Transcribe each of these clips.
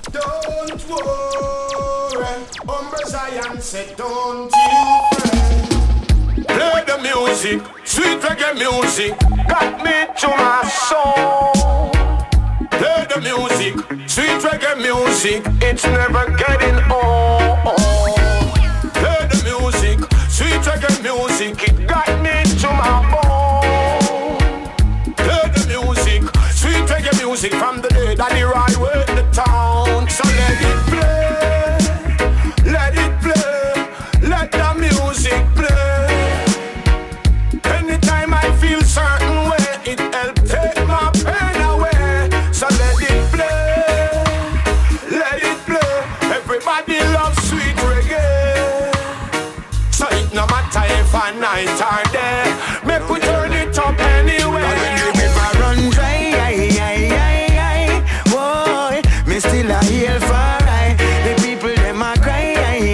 Don't worry, Zion said, don't you fret. Play the music, sweet reggae music, got me to my soul. Play the music, sweet reggae music, it's never getting old. Play the music, sweet reggae music, it got me to my bone. Play the music, sweet reggae music from the day that he ride with the town. So let it play, let it play, let the music play. Anytime I feel certain way, it help take my pain away. So let it play, everybody loves sweet reggae. So it no matter if I night or day, make we turn it up anyway. When the river run dry, boy, me still a heal for I. The people them a cry,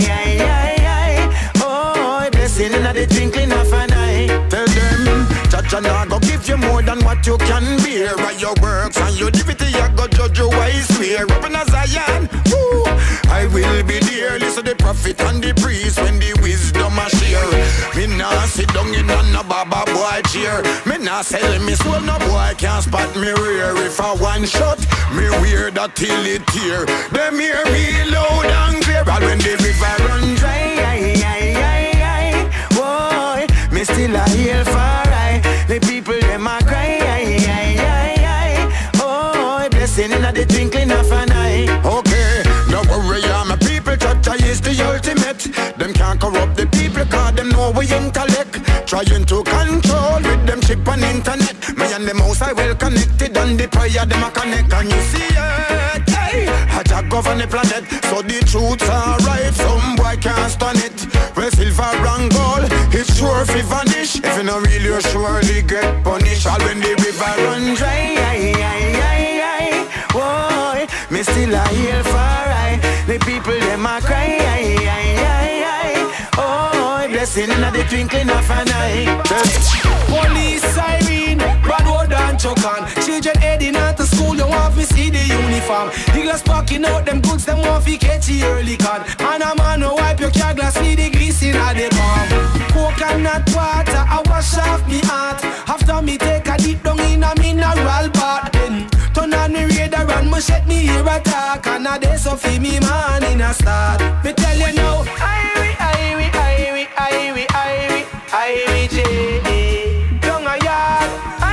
oh, blessing in the twinkling of an eye. Tell them, Jaja nah go give you more than what you can bear. By your works and your divinity, I go judge you wise swear. Up in a Zion, woo, I will be there. Listen the prophet and the priest when the wisdom a share. Me nah sit down in a baba boy chair. Me nah sell me soul, no boy can't spot me rear. If I one shot, me wear that till it tear. Them hear me loud and clear. But when the river run dry, boy, me still a heal for I. The people them a cry, oh, blessing in the twinkling of an eye. Okay, no worry, I'm a people. Jaja is the ultimate. Them can't corrupt the people, cause them know we intellect. Trying to control with them chip on internet. Me and them house I well connected, and the prayer them a connect. And you see it, hey, I just govern the planet. So the truth's arrive, some boy can't stand it. Well, silver and gold, it's sure if it vanish. If you not real, you surely get punished. All when the river run dry, boy, me still a heal for I. The people them a cry, oh, blessing in the twinkling of an eye. Police siren, bad word and choke on. Children heading out to school, you want to see the uniform. The glass packing out them goods, them want to catch the early con. And a man who wipe your car glass, need the grease in the palm. Coconut water, I wash off me heart. After me take a deep down in a mineral bath. Then turn on me radar and me set me here attack. And a day so feel me man in a start. Me tell you now, Ivy J, down a yard.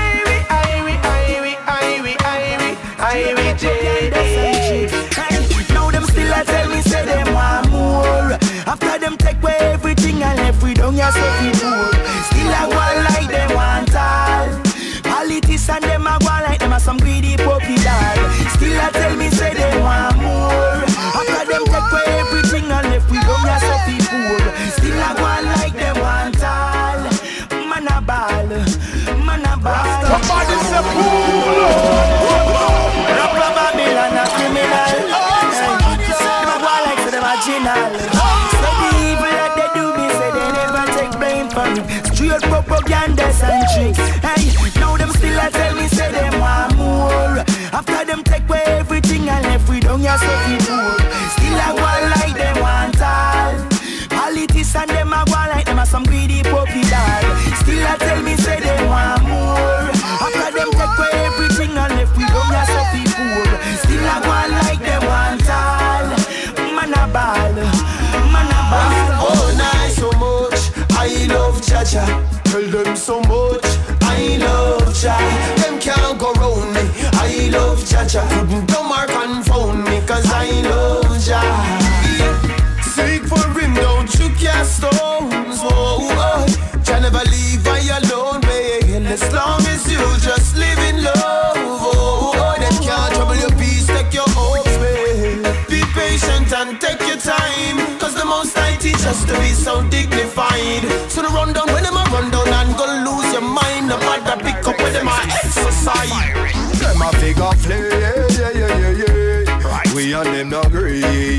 Ivy J. Now them still a tell me say them want more. After them take away everything and left we down your stuff in poor. Still a go like them want all. Politicians them a go like them a some greedy puppy dog. Still a tell me say they want more. After them take away everything and left we down your stuff in poor. Still a go like them want all. Man a ball, man a ball. Somebody say pull. Rapper Babylon a criminal. Them a go like say them a general. Say the evil that they do me, say they never take blame for me. Straight propaganda and tricks. Hey, now them still a tell me say them want more. After them take away everything and left we down your stuff in poor. Still a go like them want all. Politicians them a go like them a some greedy puppy dog. Still a tell me say they want more. After them take away everything and left we down your stuff in poor. Still a go like them want all. Man a ball, man a ball. Oh nice so much, I love Jaja. Tell them so much, I love Jaja. Them can't go round me, I love Jaja. Couldn't come or confound me, cause I love Jaja. Seek for him, don't you cast stones. Oh, oh, Jah never leave I alone, babe. As long as you just live in love. Oh, oh, them can't trouble your peace, take your hopes, babe. Be patient and take your time, cause the most I teach us to be so dignified. So the rundown, when them a run down and go lose your mind, the matter pick up with them a exercise. Them a figure play, we and them not agree,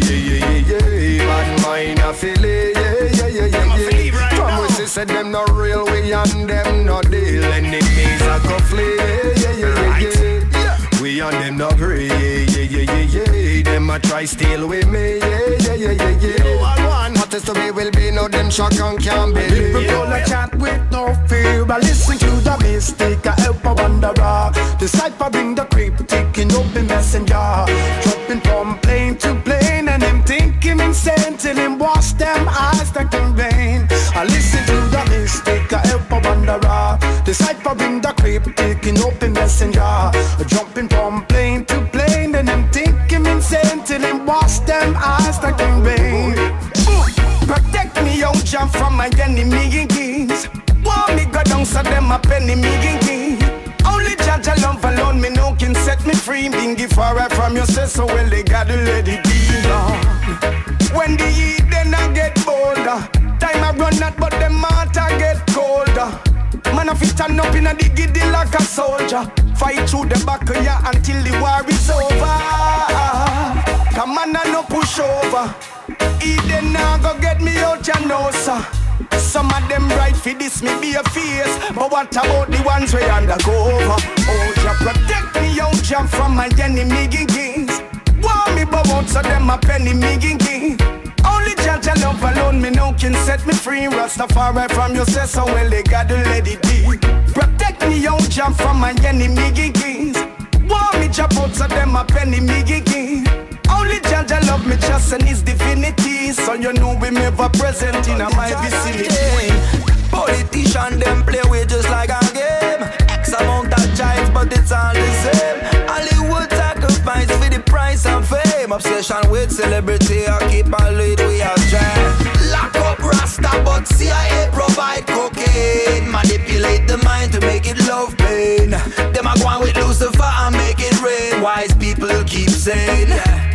bad mind a feel it, From we said them not real, we and them not deal. Enemies a go flee, we and them not agree, them a try steal with me. Yeah. Hottest to me will be, no them shock and can't believe. People I chat with no fear, I listen to the mystic, I help a wanderer. The cipher bring the cryptic in open messenger. Dropping from plane to plane, and him think him insane till him wash them eyes that in vain. I listen to the mystic, I help a wanderer. The cipher bring the cryptic in open messenger. Jumping from plane to plane, and him think him insane till him wash them eyes that in vain. Protect me, oh jump from my enemies. Want me go down so them a penny me. Only judge alone alone me no can set me free. Bingy far right from you say so well they gotta let it be long. When the heat then I get bolder. Time I run out but them heart I get colder. Man I fit stand up in a diggity like a soldier. Fight through the back of ya until the war is over. Come on and no push over. Eden now go get me out ya know sir. Some of them right for this me be a face. But what about the ones we undergo over? Oh ya protect me out ya from my enemies. Want me but out so them a penny me. Only judge I love alone me no can set me free. Rastafari from you say so well they gotta let it be. Protect me out ya from my enemies. Want me jump out so them a penny me. Only judge I love me just and his divinity. So you know we never present in my vicinity. Politician them play with just like a game. X amount of chives but it's all the same. Hollywood sacrifice for the price and fame. Obsession with celebrity I keep a lead we are trying. Lock up Rasta but CIA provide cocaine. Manipulate the mind to make it love pain. Them a go on with Lucifer and make it rain. Wise people keep saying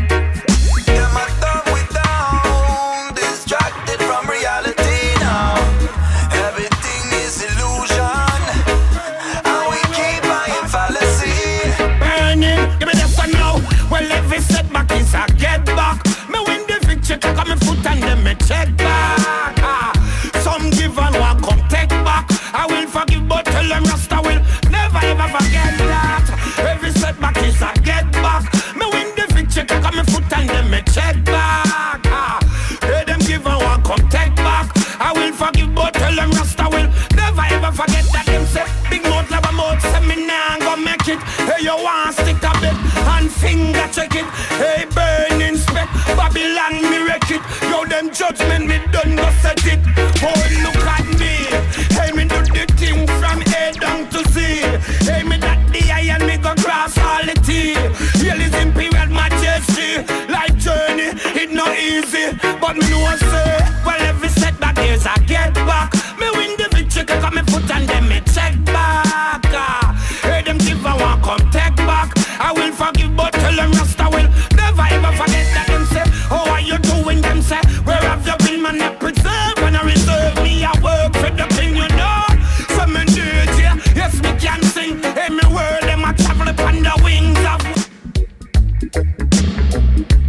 them a done with down. Distracted from reality now. Everything is illusion and we keep buying fallacy. Burning, give me this one now. Well every setback is a get back. Me win the victory, take on me foot and then me check back. Some give and one come take back. I will forgive but tell them Rasta will never ever forget that. Every setback is a get back. Me win the victory, take on me foot and then me check back. Hey, them give and one come take back. I will forgive but tell them Rasta will never ever forget that. Them say big mouth love a mouth, say me nah go make it. Hey, you want stick a bit and finger check it. Hey, burning spec, Babylon me wreck it. Yo, them judgment me done go set it. Oh, look at me. Hey, me do the thing from A down to Z. Hey, me that the eye and me go cross all the T. Here is Imperial Majesty. Life journey, it not easy, but me know say, well every setback there's a get back. Me win the victory, cause me foot and then me check back. Hey, them give a one come take back. I will forgive but tell them Rasta will never ever forget that. Them say, how are you doing? Them say, where have you been? Man, I preserve and I reserve me. I work for the thing you know. So me do it, yeah. Yes, me can sing. Hey, me world, them a travel upon the wings of